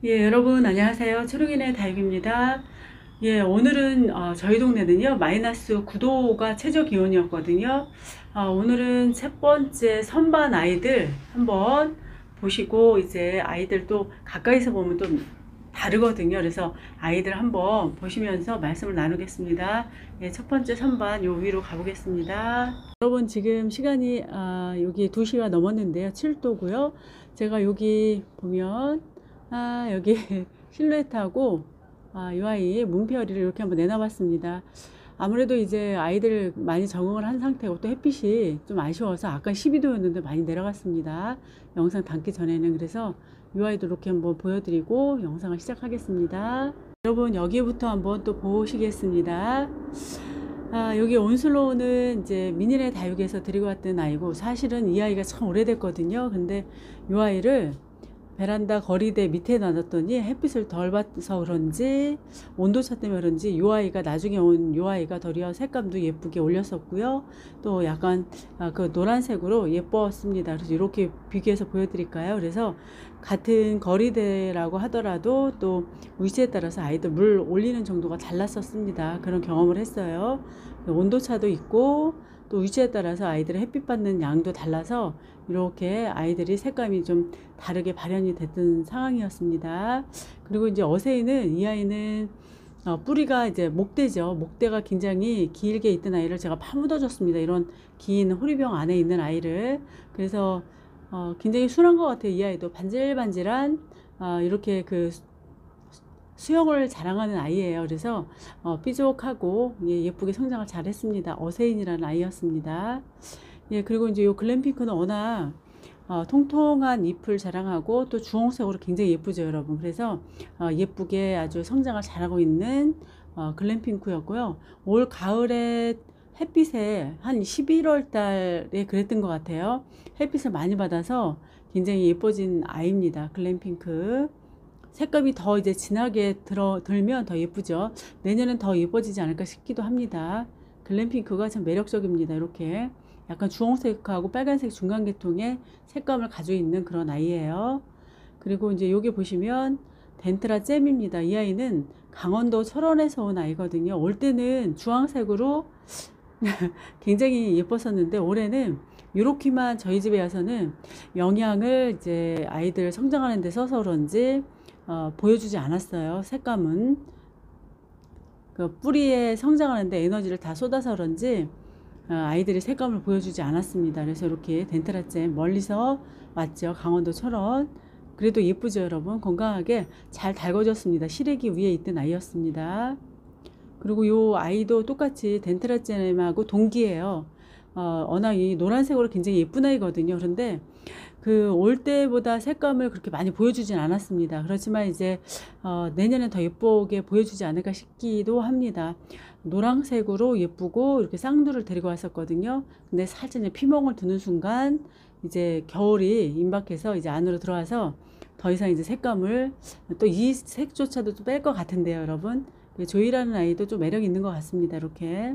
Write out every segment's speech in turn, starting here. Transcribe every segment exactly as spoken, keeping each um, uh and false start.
예, 여러분 안녕하세요. 초록이네 다육입니다. 예, 오늘은 어, 저희 동네는요 마이너스 구 도가 최저 기온이었거든요. 어, 오늘은 첫 번째 선반 아이들 한번 보시고, 이제 아이들 또 가까이서 보면 또 다르거든요. 그래서 아이들 한번 보시면서 말씀을 나누겠습니다. 예, 첫 번째 선반 요 위로 가보겠습니다. 여러분 지금 시간이 아, 여기 두 시가 넘었는데요. 칠 도고요. 제가 여기 보면 아, 여기 실루엣하고 아, 이 아이 문페어리를 이렇게 한번 내놔봤습니다. 아무래도 이제 아이들 많이 적응을 한 상태고 또 햇빛이 좀 아쉬워서 아까 십이 도였는데 많이 내려갔습니다. 영상 담기 전에는. 그래서 이 아이도 이렇게 한번 보여드리고 영상을 시작하겠습니다. 여러분 여기부터 한번 또 보시겠습니다. 아, 여기 온슬로우는 이제 미니네 다육에서 데리고 왔던 아이고, 사실은 이 아이가 참 오래됐거든요. 근데 이 아이를 베란다 거리대 밑에 놔뒀더니 햇빛을 덜 받아서 그런지 온도차 때문에 그런지 이 아이가 나중에 온 이 아이가 도리어 색감도 예쁘게 올렸었고요. 또 약간 아, 그 노란색으로 예뻤습니다. 그래서 이렇게 비교해서 보여드릴까요? 그래서 같은 거리대라고 하더라도 또 위치에 따라서 아이들 물 올리는 정도가 달랐었습니다. 그런 경험을 했어요. 온도차도 있고 또 위치에 따라서 아이들의 햇빛 받는 양도 달라서 이렇게 아이들이 색감이 좀 다르게 발현이 됐던 상황이었습니다. 그리고 이제 어세이는 이 아이는 어, 뿌리가 이제 목대죠. 목대가 굉장히 길게 있던 아이를 제가 파묻어 줬습니다. 이런 긴 호리병 안에 있는 아이를. 그래서 어, 굉장히 순한 것 같아요. 이 아이도 반질반질한 어, 이렇게 그 수영을 자랑하는 아이예요. 그래서 어, 삐죽하고 예, 예쁘게 성장을 잘 했습니다. 어세인이라는 아이였습니다. 예, 그리고 이제 요 글램핑크는 워낙 어, 통통한 잎을 자랑하고 또 주홍색으로 굉장히 예쁘죠, 여러분. 그래서 어, 예쁘게 아주 성장을 잘하고 있는 어, 글램핑크였고요. 올 가을에 햇빛에 한 십일월 달에 그랬던 것 같아요. 햇빛을 많이 받아서 굉장히 예뻐진 아이입니다. 글램핑크. 색감이 더 이제 진하게 들어 들면 더 예쁘죠. 내년엔 더 예뻐지지 않을까 싶기도 합니다. 글램핑크가 참 매력적입니다. 이렇게 약간 주홍색하고 빨간색 중간 계통의 색감을 가지고 있는 그런 아이예요. 그리고 이제 여기 보시면 덴트라 잼입니다. 이 아이는 강원도 철원에서 온 아이거든요. 올 때는 주황색으로 굉장히 예뻤었는데 올해는 이렇게만 저희 집에 와서는 영양을 이제 아이들 성장하는 데 써서 그런지 어, 보여주지 않았어요. 색감은 그 뿌리에 성장하는데 에너지를 다 쏟아서 그런지 어, 아이들이 색감을 보여주지 않았습니다. 그래서 이렇게 덴트라잼 멀리서 왔죠. 강원도 철원. 그래도 예쁘죠, 여러분. 건강하게 잘 달궈졌습니다. 시래기 위에 있던 아이였습니다. 그리고 요 아이도 똑같이 덴트라잼하고 동기예요. 어, 워낙 이 노란색으로 굉장히 예쁜 아이거든요. 그런데 그 올 때보다 색감을 그렇게 많이 보여주진 않았습니다. 그렇지만 이제 어, 내년엔 더 예쁘게 보여주지 않을까 싶기도 합니다. 노란색으로 예쁘고 이렇게 쌍두를 데리고 왔었거든요. 근데 살짝 이제 피멍을 두는 순간 이제 겨울이 임박해서 이제 안으로 들어와서 더 이상 이제 색감을 또 이 색조차도 좀 뺄 것 같은데요, 여러분. 조이라는 아이도 좀 매력 있는 것 같습니다. 이렇게.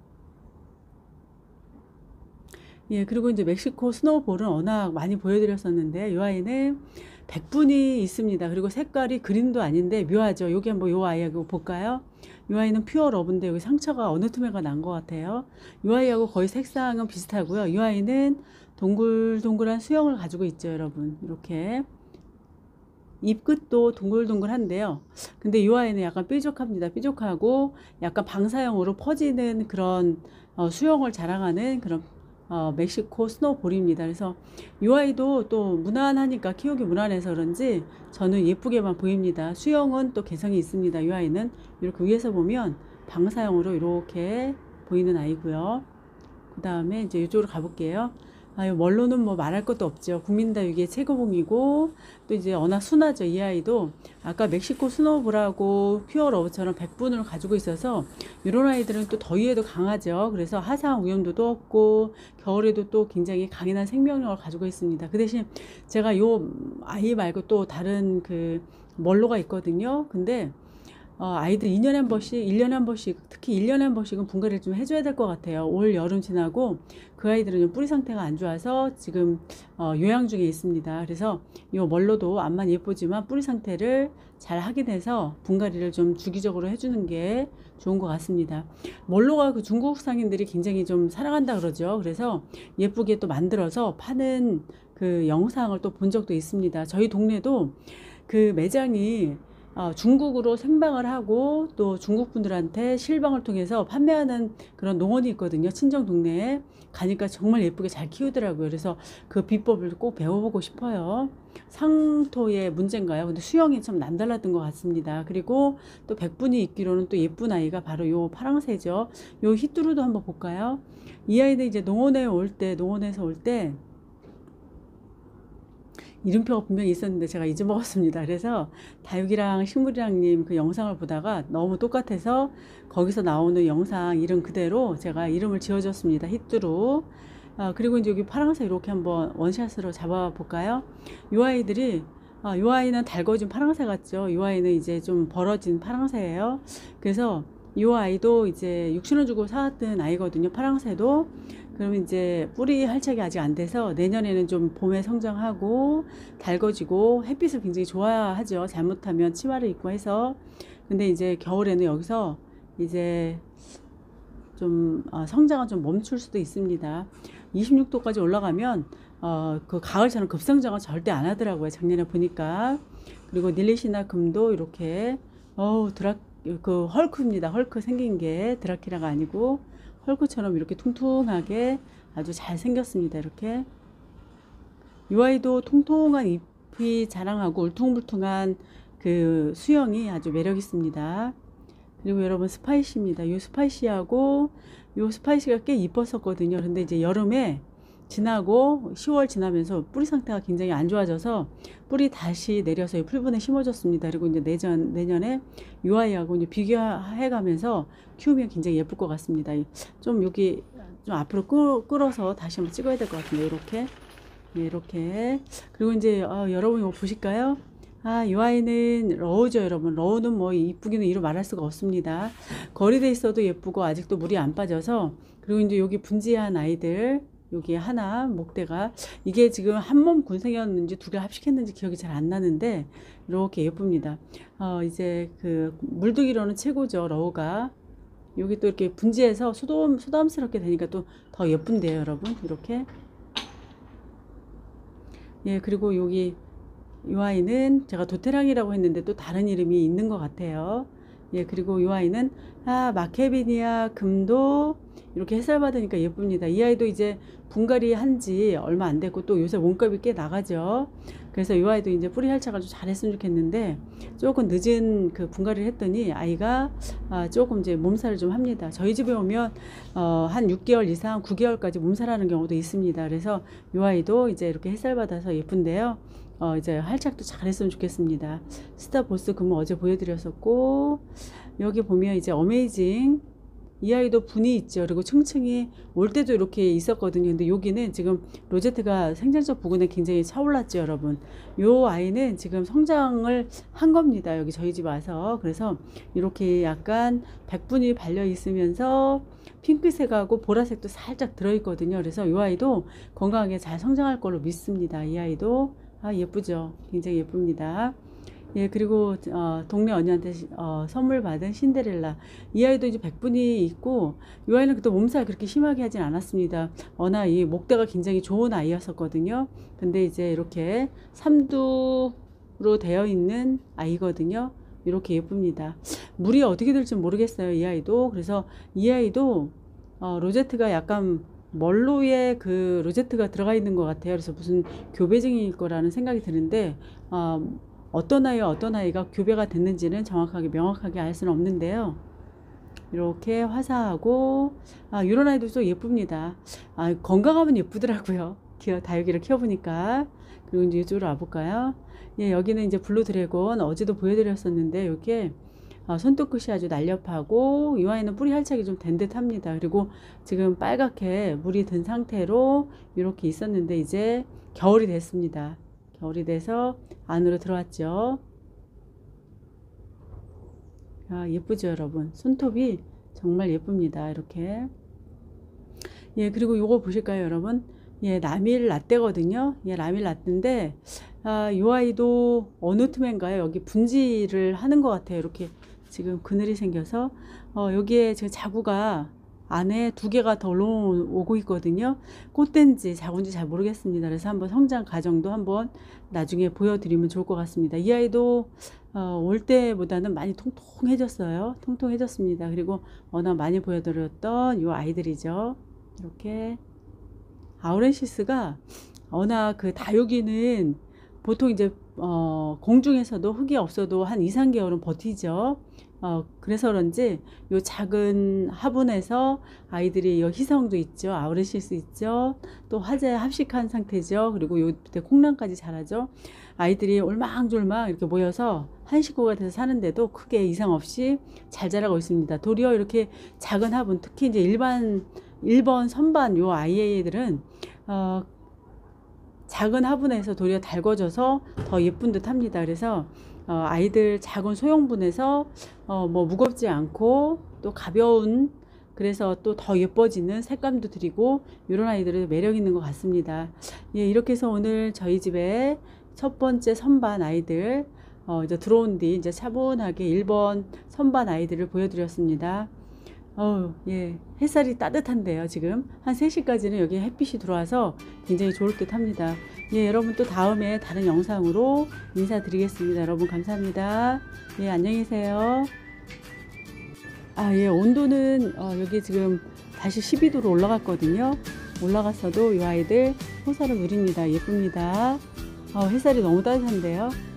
예, 그리고 이제 멕시코 스노우볼은 워낙 많이 보여드렸었는데, 이 아이는 백분이 있습니다. 그리고 색깔이 그린도 아닌데 묘하죠. 여기 한번 이 아이하고 볼까요? 이 아이는 퓨어 러브인데 여기 상처가 어느 틈에가 난 것 같아요. 이 아이하고 거의 색상은 비슷하고요. 이 아이는 동글동글한 수영을 가지고 있죠, 여러분. 이렇게. 잎끝도 동글동글한데요. 근데 이 아이는 약간 뾰족합니다. 뾰족하고 약간 방사형으로 퍼지는 그런 어, 수영을 자랑하는 그런 어, 멕시코 스노우볼입니다. 그래서 이 아이도 또 무난하니까 키우기 무난해서 그런지 저는 예쁘게만 보입니다. 수영은 또 개성이 있습니다. 이 아이는 이렇게 위에서 보면 방사형으로 이렇게 보이는 아이고요. 그 다음에 이제 이쪽으로 가볼게요. 아유, 원로는 뭐 말할 것도 없죠. 국민다육의 최고봉이고 또 이제 워낙 순하죠. 이 아이도 아까 멕시코 스노우볼하고 퓨어러브처럼 백분을 가지고 있어서 이런 아이들은 또 더위에도 강하죠. 그래서 하상 오염도도 없고 겨울에도 또 굉장히 강인한 생명력을 가지고 있습니다. 그 대신 제가 요 아이 말고 또 다른 그 멀로가 있거든요. 근데 어, 아이들 이 년에 한 번씩, 일 년에 한 번씩, 특히 일 년에 한 번씩은 분갈이를 좀 해줘야 될 것 같아요. 올 여름 지나고 그 아이들은 좀 뿌리 상태가 안 좋아서 지금 어, 요양 중에 있습니다. 그래서 이 멀로도 앞만 예쁘지만 뿌리 상태를 잘 확인해서 분갈이를 좀 주기적으로 해주는 게 좋은 것 같습니다. 멀로가 그 중국 상인들이 굉장히 좀 사랑한다 그러죠. 그래서 예쁘게 또 만들어서 파는 그 영상을 또 본 적도 있습니다. 저희 동네도 그 매장이 어, 중국으로 생방을 하고 또 중국 분들한테 실방을 통해서 판매하는 그런 농원이 있거든요. 친정 동네에 가니까 정말 예쁘게 잘 키우더라고요. 그래서 그 비법을 꼭 배워보고 싶어요. 상토의 문제인가요? 근데 수영이 참 남달랐던 것 같습니다. 그리고 또 백분이 있기로는 또 예쁜 아이가 바로 요 파랑새죠. 요 히뚜루도 한번 볼까요? 이 아이는 이제 농원에 올 때, 농원에서 올 때 이름표가 분명히 있었는데 제가 잊어먹었습니다. 그래서 다육이랑 식물이랑님 그 영상을 보다가 너무 똑같아서 거기서 나오는 영상 이름 그대로 제가 이름을 지어줬습니다. 히뚜루. 아, 그리고 이제 여기 파랑새 이렇게 한번 원샷으로 잡아볼까요? 이 아이들이 아, 이 아이는 달궈진 파랑새 같죠? 이 아이는 이제 좀 벌어진 파랑새예요. 그래서 이 아이도 이제 육천 원 주고 사왔던 아이거든요. 파랑새도. 그러면 이제 뿌리 활착이 아직 안 돼서 내년에는 좀 봄에 성장하고 달궈지고 햇빛을 굉장히 좋아하죠. 잘못하면 치마를 입고 해서. 근데 이제 겨울에는 여기서 이제 좀 어, 성장은 좀 멈출 수도 있습니다. 이십육 도까지 올라가면 어, 그 가을처럼 급성장은 절대 안 하더라고요. 작년에 보니까. 그리고 닐리시나 금도 이렇게 어우 드라 그 헐크입니다. 헐크 생긴 게 드라키라가 아니고 헐크처럼 이렇게 퉁퉁하게 아주 잘 생겼습니다. 이렇게 이 아이도 통통한 잎이 자랑하고 울퉁불퉁한 그 수영이 아주 매력 있습니다. 그리고 여러분 스파이시입니다. 이 스파이시하고 이 스파이시가 꽤 이뻤었거든요. 근데 이제 여름에 지나고 시월 지나면서 뿌리 상태가 굉장히 안 좋아져서 뿌리 다시 내려서 풀분에 심어줬습니다. 그리고 이제 내년, 내년에 이 아이하고 이제 비교해 가면서 키우면 굉장히 예쁠 것 같습니다. 좀 여기 좀 앞으로 끌, 끌어서 다시 한번 찍어야 될 것 같은데, 이렇게. 네, 이렇게. 그리고 이제, 어, 여러분 이거 보실까요? 아, 이 아이는 러우죠, 여러분. 러우는 뭐 이쁘기는 이루 말할 수가 없습니다. 거리돼 있어도 예쁘고 아직도 물이 안 빠져서. 그리고 이제 여기 분지한 아이들. 여기 하나 목대가 이게 지금 한 몸 군생이었는지 두 개 합식했는지 기억이 잘 안 나는데 이렇게 예쁩니다. 어 이제 그 물두기로는 최고죠, 러우가. 여기 또 이렇게 분지해서 소담 소담스럽게 되니까 또 더 예쁜데요, 여러분. 이렇게. 예, 그리고 여기 이 아이는 제가 도테랑이라고 했는데 또 다른 이름이 있는 것 같아요. 예, 그리고 이 아이는 아 마케비니아 금도 이렇게 햇살 받으니까 예쁩니다. 이 아이도 이제 분갈이 한지 얼마 안 됐고 또 요새 몸값이 꽤 나가죠. 그래서 이 아이도 이제 뿌리 할착을 좀 잘했으면 좋겠는데 조금 늦은 그 분갈이를 했더니 아이가 아 조금 이제 몸살을 좀 합니다. 저희 집에 오면 어 한 육 개월 이상 구 개월까지 몸살하는 경우도 있습니다. 그래서 이 아이도 이제 이렇게 햇살 받아서 예쁜데요. 어 이제 활착도 잘했으면 좋겠습니다. 스타보스 금은 어제 보여드렸었고, 여기 보면 이제 어메이징 이 아이도 분이 있죠. 그리고 층층이 올 때도 이렇게 있었거든요. 근데 여기는 지금 로제트가 생장적 부근에 굉장히 차올랐죠, 여러분. 요 아이는 지금 성장을 한 겁니다. 여기 저희 집 와서. 그래서 이렇게 약간 백분이 발려 있으면서 핑크색하고 보라색도 살짝 들어있거든요. 그래서 이 아이도 건강하게 잘 성장할 걸로 믿습니다. 이 아이도 아 예쁘죠. 굉장히 예쁩니다. 예, 그리고 어, 동네 언니한테 어, 선물 받은 신데렐라 이 아이도 이제 백분이 있고, 이 아이는 그때 몸살 그렇게 심하게 하진 않았습니다. 워낙 이 목대가 굉장히 좋은 아이였었거든요. 근데 이제 이렇게 삼두로 되어 있는 아이거든요. 이렇게 예쁩니다. 물이 어떻게 될지 모르겠어요, 이 아이도. 그래서 이 아이도 어, 로제트가 약간 멀로에 그 로제트가 들어가 있는 것 같아요. 그래서 무슨 교배증일 거라는 생각이 드는데 어, 어떤 아이와 어떤 아이가 교배가 됐는지는 정확하게 명확하게 알 수는 없는데요. 이렇게 화사하고 아 이런 아이도 또 예쁩니다. 아 건강하면 예쁘더라고요. 키워 다육이를 키워보니까. 그리고 이제 이쪽으로 와볼까요? 예, 여기는 이제 블루 드래곤 어제도 보여드렸었는데 이렇게 어, 손톱끝이 아주 날렵하고 이 아이는 뿌리 활착이 좀 된 듯합니다. 그리고 지금 빨갛게 물이 든 상태로 이렇게 있었는데 이제 겨울이 됐습니다. 겨울이 돼서 안으로 들어왔죠. 아, 예쁘죠, 여러분? 손톱이 정말 예쁩니다. 이렇게. 예, 그리고 요거 보실까요, 여러분? 예, 라밀 라떼거든요. 예, 라밀 라떼인데, 아, 요 아이도 어느 틈엔가요? 여기 분지를 하는 것 같아요. 이렇게 지금 그늘이 생겨서, 어, 여기에 지금 자구가 안에 두 개가 더 올라오고 있거든요. 꽃된지 자구인지 잘 모르겠습니다. 그래서 한번 성장 과정도 한번 나중에 보여드리면 좋을 것 같습니다. 이 아이도 어, 올 때보다는 많이 통통해졌어요. 통통해졌습니다. 그리고 워낙 많이 보여드렸던 이 아이들이죠. 이렇게 아우렌시스가 워낙 그 다육이는 보통 이제 어, 공중에서도 흙이 없어도 한 이, 삼 개월은 버티죠. 어, 그래서 그런지 요 작은 화분에서 아이들이 요 희성도 있죠. 아우렌시스 있죠. 또 화재 합식한 상태죠. 그리고 요 밑에 콩란까지 자라죠. 아이들이 올망졸망 이렇게 모여서 한 식구가 돼서 사는데도 크게 이상 없이 잘 자라고 있습니다. 도리어 이렇게 작은 화분, 특히 이제 일반 일 번 선반 요 아이들은 어, 작은 화분에서 도리어 달궈져서 더 예쁜 듯 합니다. 그래서 어, 아이들 작은 소형분에서 어, 뭐 무겁지 않고 또 가벼운, 그래서 또 더 예뻐지는 색감도 드리고 이런 아이들은 매력 있는 것 같습니다. 예, 이렇게 해서 오늘 저희 집에 첫 번째 선반 아이들 어, 이제 들어온 뒤 이제 차분하게 일 번 선반 아이들을 보여드렸습니다. 어, 예, 햇살이 따뜻한데요. 지금 한 세 시까지는 여기 햇빛이 들어와서 굉장히 좋을 듯 합니다. 예, 여러분 또 다음에 다른 영상으로 인사드리겠습니다. 여러분 감사합니다. 예, 안녕히 계세요. 아, 예, 온도는 어, 여기 지금 다시 십이 도로 올라갔거든요. 올라갔어도 이 아이들 호사를 누립니다. 예쁩니다. 어, 햇살이 너무 따뜻한데요.